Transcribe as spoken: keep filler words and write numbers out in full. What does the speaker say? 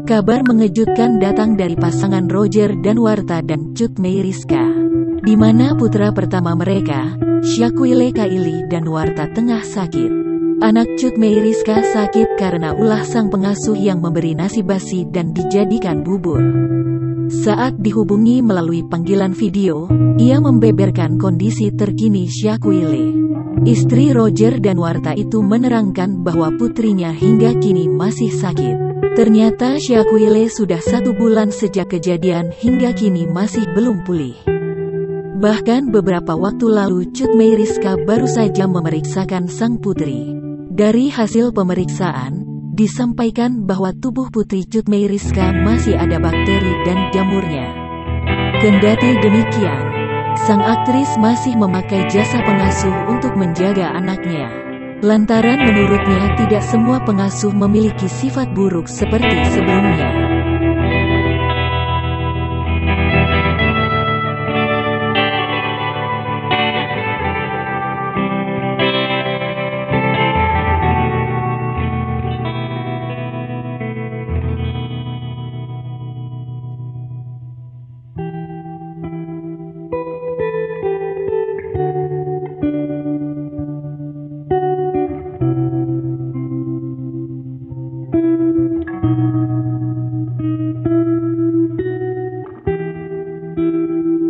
Kabar mengejutkan datang dari pasangan Roger Danuarta dan Cut Meyriska, di mana putra pertama mereka, Syakwile Kaili Danuarta tengah sakit. Anak Cut Meyriska sakit karena ulah sang pengasuh yang memberi nasi basi dan dijadikan bubur. Saat dihubungi melalui panggilan video, ia membeberkan kondisi terkini Syakwile. Istri Roger Danuarta itu menerangkan bahwa putrinya hingga kini masih sakit. Ternyata Syakwile sudah satu bulan sejak kejadian hingga kini masih belum pulih. Bahkan beberapa waktu lalu Cut Meyriska baru saja memeriksakan sang putri. Dari hasil pemeriksaan, disampaikan bahwa tubuh putri Cut Meyriska masih ada bakteri dan jamurnya. Kendati demikian, sang aktris masih memakai jasa pengasuh untuk menjaga anaknya. Lantaran menurutnya tidak semua pengasuh memiliki sifat buruk seperti sebelumnya.